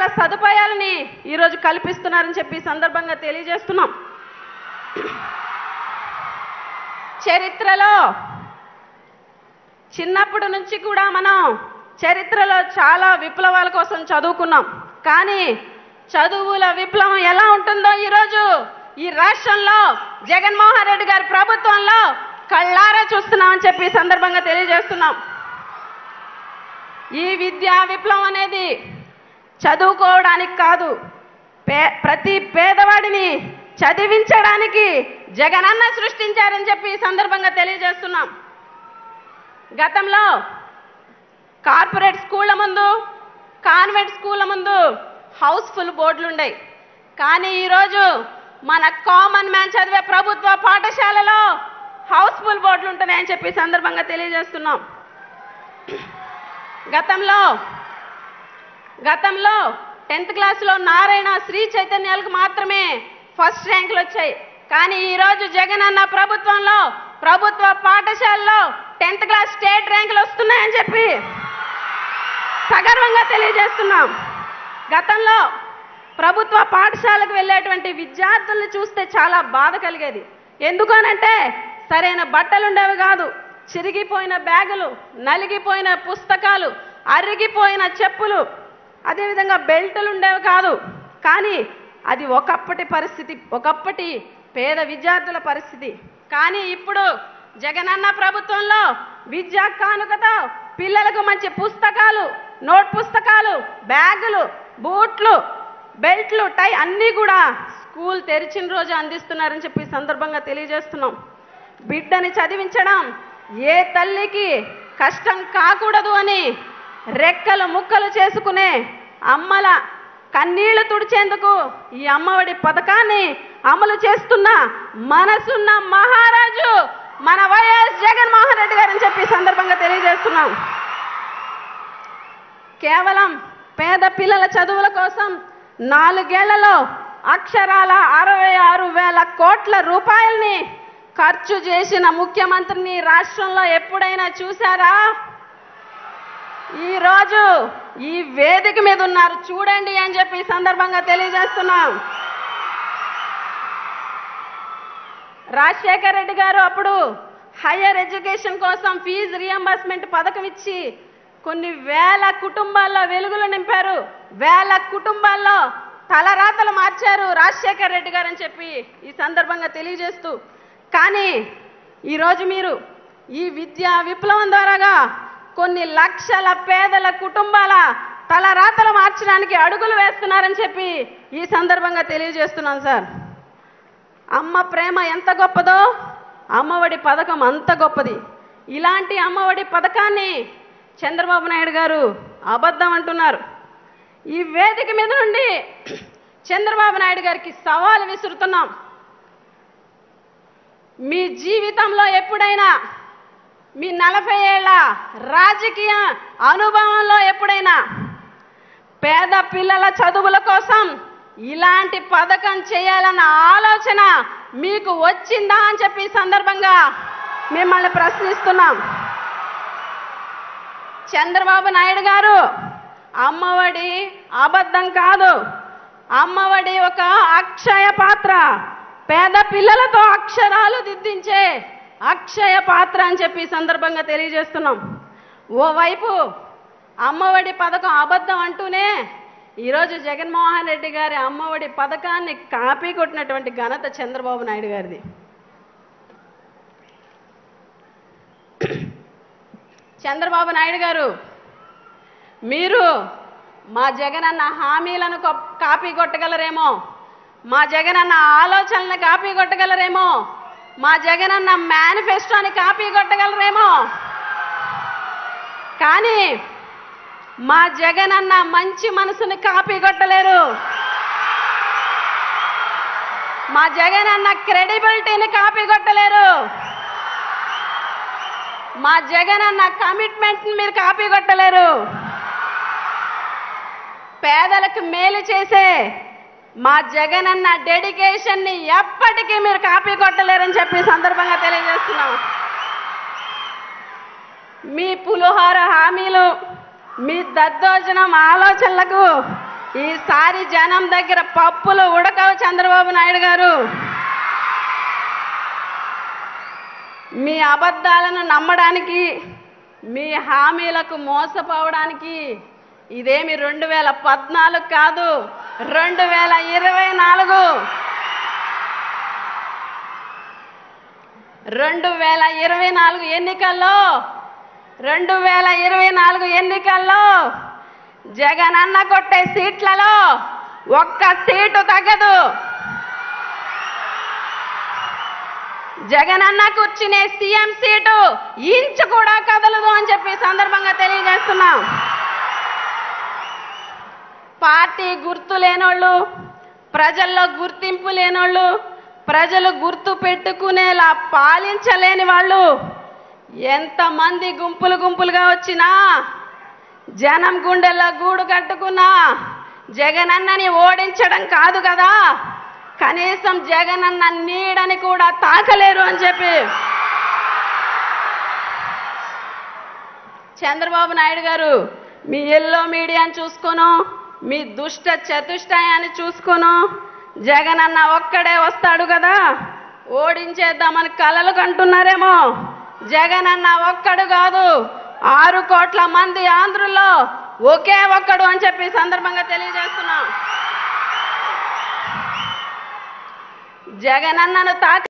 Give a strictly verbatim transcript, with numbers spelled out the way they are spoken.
రకాల సదుపాయాలని ఈరోజు కల్పిస్తున్నారని చెప్పి సందర్భంగా తెలియజేస్తున్నాం. చరిత్రలో చిన్నప్పటి నుంచి కూడా మనం చరిత్రలో చాలా విప్లవాల కోసం చదువుకున్నాం. కానీ చదువుల విప్లవం ఎలా ఉంటుందో ఈరోజు ఈ రాష్ట్రంలో జగన్మోహన్ రెడ్డి గారి ప్రభుత్వంలో కళ్ళారా చూస్తున్నామని చెప్పి సందర్భంగా తెలియజేస్తున్నాం. ఈ విద్యా విప్లవం అనేది చదువుకోవడానికి కాదు, పే ప్రతి పేదవాడిని చదివించడానికి జగనన్న సృష్టించారని చెప్పి సందర్భంగా తెలియజేస్తున్నాం. గతంలో కార్పొరేట్ స్కూళ్ళ ముందు, కాన్వెంట్ స్కూళ్ళ ముందు హౌస్ఫుల్ బోర్డులు ఉండేవి. కానీ ఈరోజు మన కామన్ మ్యాన్ చదివే ప్రభుత్వ పాఠశాలలో హౌస్ఫుల్ బోర్డులు ఉంటున్నాయని చెప్పి సందర్భంగా తెలియజేస్తున్నాం. గతంలో గతంలో టెన్త్ క్లాస్లో నారాయణ, శ్రీ చైతన్యాలకు మాత్రమే ఫస్ట్ ర్యాంకులు వచ్చాయి. కానీ ఈరోజు జగన్ అన్న ప్రభుత్వంలో ప్రభుత్వ పాఠశాలలో టెన్త్ క్లాస్ స్టేట్ ర్యాంకులు వస్తున్నాయని చెప్పి సగర్వంగా తెలియజేస్తున్నాం. గతంలో ప్రభుత్వ పాఠశాలకు వెళ్ళేటువంటి విద్యార్థులను చూస్తే చాలా బాధ కలిగేది. ఎందుకనంటే సరైన బట్టలు ఉండేవి కాదు, చిరిగిపోయిన బ్యాగులు, నలిగిపోయిన పుస్తకాలు, అరిగిపోయిన చెప్పులు, అదేవిధంగా బెల్టులు ఉండేవి కాదు. కానీ అది ఒకప్పటి పరిస్థితి, ఒకప్పటి పేద విద్యార్థుల పరిస్థితి. కానీ ఇప్పుడు జగనన్న ప్రభుత్వంలో విద్యా కానుకతో పిల్లలకు మంచి పుస్తకాలు, నోట్ పుస్తకాలు, బ్యాగులు, బూట్లు, బెల్ట్లు, టై అన్నీ కూడా స్కూల్ తెరిచిన రోజు అందిస్తున్నారని చెప్పి సందర్భంగా తెలియజేస్తున్నాం. బిడ్డని చదివించడం ఏ తల్లికి కష్టం కాకూడదు అని రెక్కలు ముక్కలు చేసుకునే అమ్మల కన్నీళ్లు తుడిచేందుకు ఈ అమ్మఒడి పథకాన్ని అమలు చేస్తున్న మనసున్న మహారాజు మన వైఎస్ జగన్మోహన్ రెడ్డి గారని చెప్పి సందర్భంగా తెలియజేస్తున్నాం. కేవలం పేద పిల్లల చదువుల కోసం నాలుగేళ్లలో అక్షరాల అరవై ఆరు వేల కోట్ల రూపాయల్ని ఖర్చు చేసిన ముఖ్యమంత్రిని రాష్ట్రంలో ఎప్పుడైనా చూశారా? ఈరోజు ఈ వేదిక మీద ఉన్నారు, చూడండి అని చెప్పి సందర్భంగా తెలియజేస్తున్నాం. రాజశేఖర రెడ్డి గారు అప్పుడు హయ్యర్ ఎడ్యుకేషన్ కోసం ఫీజు రియంబర్స్మెంట్ పథకం ఇచ్చి కొన్ని వేల కుటుంబాల్లో వెలుగులు నింపారు, వేల కుటుంబాల్లో తలరాతలు మార్చారు రాజశేఖర రెడ్డి గారు అని చెప్పి ఈ సందర్భంగా తెలియజేస్తూ, కానీ ఈరోజు మీరు ఈ విద్యా విప్లవం ద్వారాగా కొన్ని లక్షల పేదల కుటుంబాల తలరాతలు మార్చడానికి అడుగులు వేస్తున్నారని చెప్పి ఈ సందర్భంగా తెలియజేస్తున్నాను సార్. అమ్మ ప్రేమ ఎంత గొప్పదో అమ్మఒడి పథకం అంత గొప్పది. ఇలాంటి అమ్మఒడి పథకాన్ని చంద్రబాబు నాయుడు గారు అబద్ధం అంటున్నారు. ఈ వేదిక మీద నుండి చంద్రబాబు నాయుడు గారికి సవాలు విసురుతున్నాం. మీ జీవితంలో ఎప్పుడైనా, మీ నలభై ఏళ్ల రాజకీయ అనుభవంలో ఎప్పుడైనా పేద పిల్లల చదువుల కోసం ఇలాంటి పథకం చేయాలన్న ఆలోచన మీకు వచ్చిందా అని చెప్పి సందర్భంగా మిమ్మల్ని ప్రశ్నిస్తున్నాం. చంద్రబాబు నాయుడు గారు అమ్మఒడి అబద్ధం కాదు, అమ్మఒడి ఒక అక్షయ పాత్ర, పేద పిల్లలతో అక్షరాలు దిద్దించే అక్షయ పాత్ర అని చెప్పి సందర్భంగా తెలియజేస్తున్నాం. ఓవైపు అమ్మఒడి పథకం అబద్ధం అంటూనే ఈరోజు జగన్మోహన్ రెడ్డి గారి అమ్మఒడి పథకాన్ని కాపీ కొట్టినటువంటి ఘనత చంద్రబాబు నాయుడు గారిది. చంద్రబాబు నాయుడు గారు, మీరు మా జగనన్న హామీలను కాపీ కొట్టగలరేమో, మా జగనన్న ఆలోచనలను కాపీ కొట్టగలరేమో, మా జగనన్న మేనిఫెస్టోని కాపీ కొట్టగలరేమో, కానీ మా జగనన్న మంచి మనసుని కాపీ కొట్టలేరు. మా జగనన్న క్రెడిబిలిటీని కాపీ కొట్టలేరు. మా జగనన్న కమిట్మెంట్ మీరు కాపీ కొట్టలేరు. పేదలకు మేలు చేసే మా జగనన్న డెడికేషన్ ని ఎప్పటికీ మీరు కాపీ కొట్టలేరని చెప్పి సందర్భంగా తెలియజేస్తున్నాం. మీ పులిహోర హామీలు, మీ దద్దోజనం ఆలోచనలకు ఈసారి జనం దగ్గర పప్పులు ఉడకవు చంద్రబాబు నాయుడు గారు. మీ అబద్ధాలను నమ్మడానికి, మీ హామీలకు మోసపోవడానికి ఇదేమి రెండు వేల పద్నాలుగు కాదు, రెండు వేల ఇరవై నాలుగు రెండు వేల ఇరవై నాలుగు ఎన్నికల్లో రెండు వేల ఇరవై నాలుగు ఎన్నికల్లో జగన్ అన్న కొట్టే సీట్లలో ఒక్క సీటు తగ్గదు. జగన్ అన్న కూర్చునే సీఎం సీటు ఇంచు కూడా కదలదు అని చెప్పి సందర్భంగా తెలియజేస్తున్నాం. పార్టీ గుర్తు లేనోళ్ళు, ప్రజల్లో గుర్తింపు లేనోళ్ళు, ప్రజలు గుర్తు పెట్టుకునేలా పాలించలేని వాళ్ళు ఎంతమంది గుంపులు గుంపులుగా వచ్చినా, జనం గుండెల్లో గూడు కట్టుకున్నా జగనన్నని ఓడించడం కాదు కదా, కనీసం జగనన్న నీడని కూడా తాకలేరు అని చెప్పి చంద్రబాబు నాయుడు గారు మీ ఎల్లో మీడియాని చూసుకోను, మీ దుష్ట చతుష్టయాన్ని చూసుకోను జగనన్న ఒక్కడే వస్తాడు కదా ఓడించేద్దామని కలలు కంటున్నారేమో. జగనన్న ఒక్కడు కాదు, ఆరు కోట్ల మంది ఆంధ్రుల్లో ఒకే ఒక్కడు అని చెప్పి సందర్భంగా తెలియజేస్తున్నాం. జగనన్నను తాక